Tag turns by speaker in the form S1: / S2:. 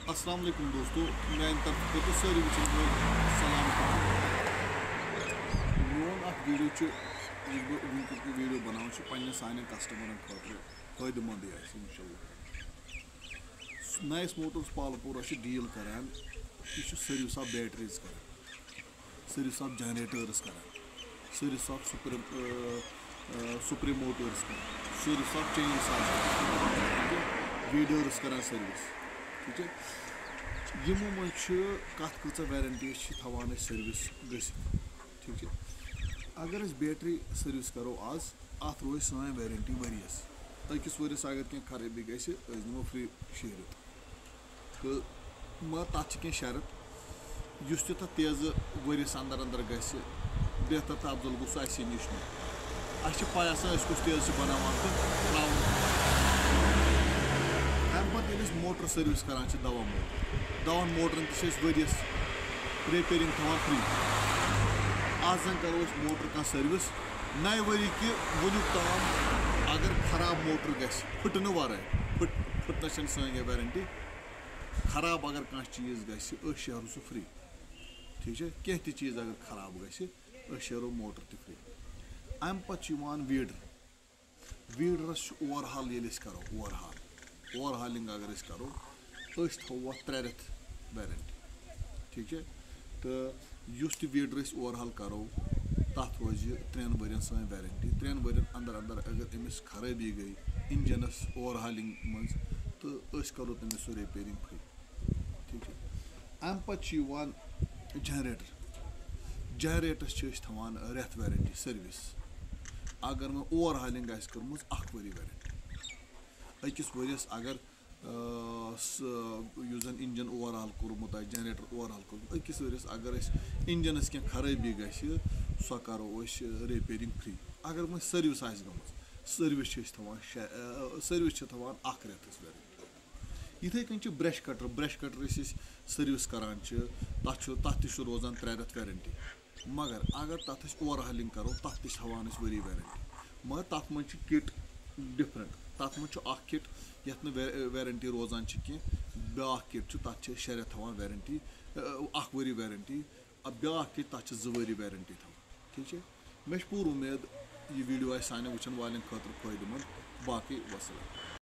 S1: अस्सलाम वालेकुम दोस्तों, मैं तरफ तो सारी वचन सलाम मोन वीडियो वुक वीडियो बनान सान कस्टमर खतर फायदेमंद इंशाल्लाह। नाइस मोटर्स पालपुरा डील करान यह सर्विस ऑफ बैटरीज कर, सर्विस ऑफ जनरेटर्स कर, सर्विस ऑफ सुप्रीम मोटर्स कर, सर्विस ऑफ चेन वीडर्स कर सर्विस। ठीक है, यमो मन कत कच वारंटी थवान सर्विस गसित। ठीक है, अगर बैटरी सर्विस करो आज अत रोज सान वारंटी वरियस अकिस वरियस अगर क्या खराबी गमो फ्री शेरित तो तथ शरत इस तेज वरियस अंदर अंदर बेहतर तो अफजल गो सह असी नश पाई आसान कुछ तेज बनावान तो अमे पे मोटर सर्विस करान दवान मोटरन वरियस रिपेयरिंग थवान फ्री। आज जन करो मोटर कह सर्विस नए वरी कि वुक तमाम अगर खराब मोटर गटन वारे फुटन सन वारंटी खराब अगर कह चीज़ गहर सह फ्री। ठीक है, कह चीज़ अगर खराब गरो मोटर त फ्री। अमे पे वीडरस ओवरहाल ये करो ओवरहालिंग अगर करो थो 3 रेत वारंटी। ठीक है, तो युस वीडर ओवरहाल करो तथ रोज 3 वर्यन सन वारंटी। 3 वर्यन अंदर अंदर अगर अमिस खराबी गई इंजनस ओवरहालिंग मज तो करो तमिस सह रिपेयरिंग फ्री। ठीक है, अमे पे जनरेटस थवान रेत वारंटी सर्विस। अगर मैं ओवरहालिंग कर्म 1 वरी वारंटी अकिस वरियस अगर जन इंजन ओवरहाल कोर्मुत जनरेटर ओवरहाल कोर्मुत अकिस वरियस अगर इंजनस क्या खराबी सो करो रिपेयरिंग फ्री। अगर मैं सर्विस सर्विस थवान 1 रेतस वारंटी। इथे कन ब्रश कटर सर्विस करान तथ रोजान 3 रेत वारंटी। मगर अगर तथ ओवरहालिंग करो तथ थवान वरी वारंटी। मगर तथ मन किट डिफरेंट, तथ मन किट ये वारंटी रोजान कह ब्या किट तथ 6 रेत थवान वारंटी 1 वरी वारंटी। ब्या किट तथ 2 वरी वारंटी थवान। ठीक है, मे पूर उम्मीद यह वीडियो सान वचन वाले खतर फायदेमंद। बाकी वसलम।